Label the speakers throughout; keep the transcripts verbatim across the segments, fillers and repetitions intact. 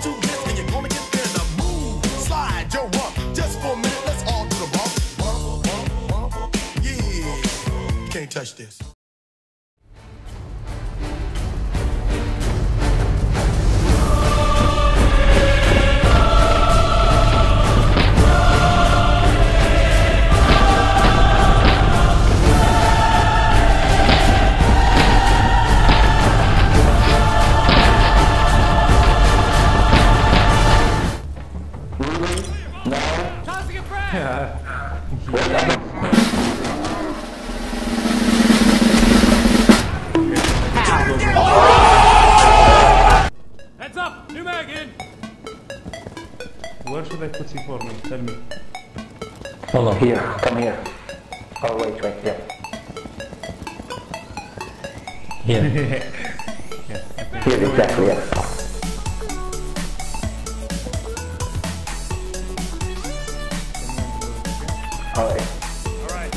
Speaker 1: to this and you're gonna get there. Now move, slide your rump. Just for a minute, let's all do the bump. Bump, bump, bump. Yeah. You can't touch this.
Speaker 2: Yeah.
Speaker 3: Heads up! New mag in!
Speaker 2: Where should I put C four? Tell me.
Speaker 4: Hold on. Here, come here. Oh, wait, wait, yeah. Here.
Speaker 2: Yeah.
Speaker 4: Here, exactly, yeah. Alright.
Speaker 3: Alright.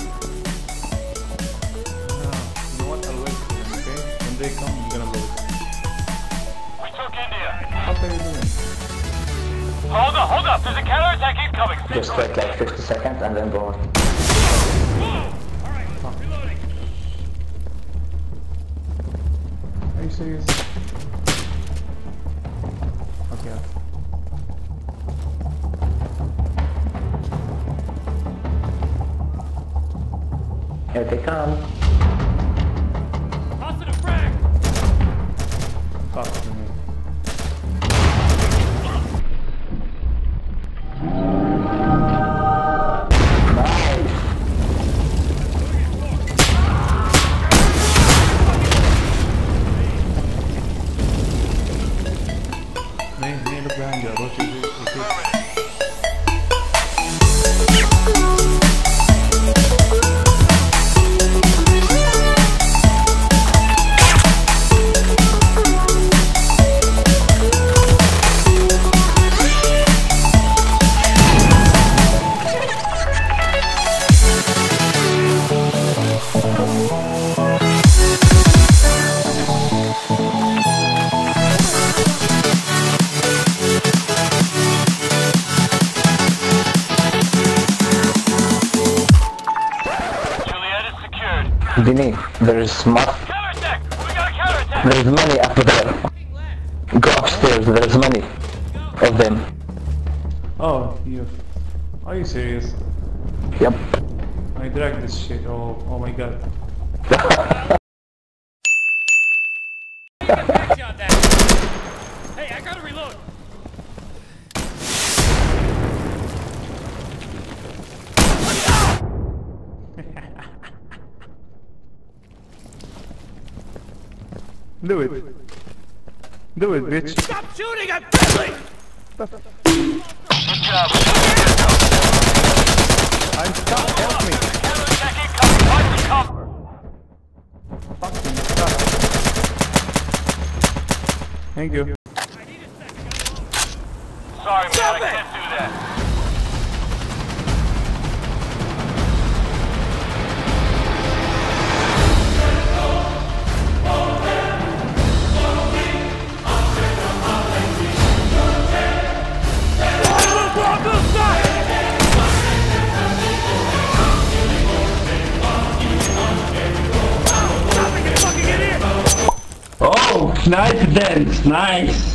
Speaker 2: No, you know what? I'll wait for them, okay? When they come, you're gonna load.
Speaker 3: We took India.
Speaker 2: What are you doing?
Speaker 3: Hold up, hold up! There's a counterattack incoming!
Speaker 4: Just wait like fifty seconds and then go on.
Speaker 3: Alright, reloading!
Speaker 2: Are you serious? Okay.
Speaker 4: Here they come.
Speaker 3: Positive frag!
Speaker 2: Talk to me. May, may look behind you. Rotate it. Rotate.
Speaker 4: Deney, there's mo-
Speaker 3: Counterattack! We got a counterattack!
Speaker 4: there's money up there. Go upstairs, there's money of them.
Speaker 2: Oh, you. Are you serious?
Speaker 4: Yep.
Speaker 2: I dragged this shit. Oh, oh my god.
Speaker 3: Shot that. Hey, I gotta reload!
Speaker 2: Do it. Do it, bitch.
Speaker 3: Stop shooting! I'm friendly!
Speaker 2: Stop.
Speaker 3: Good job.
Speaker 2: I'm stuck. Help me.
Speaker 3: Counterattack incoming! Find the cover!
Speaker 2: Fucking stuck. Thank you.
Speaker 3: I need a second. Sorry, man, I can't do that.
Speaker 5: Oh, nice dance, nice.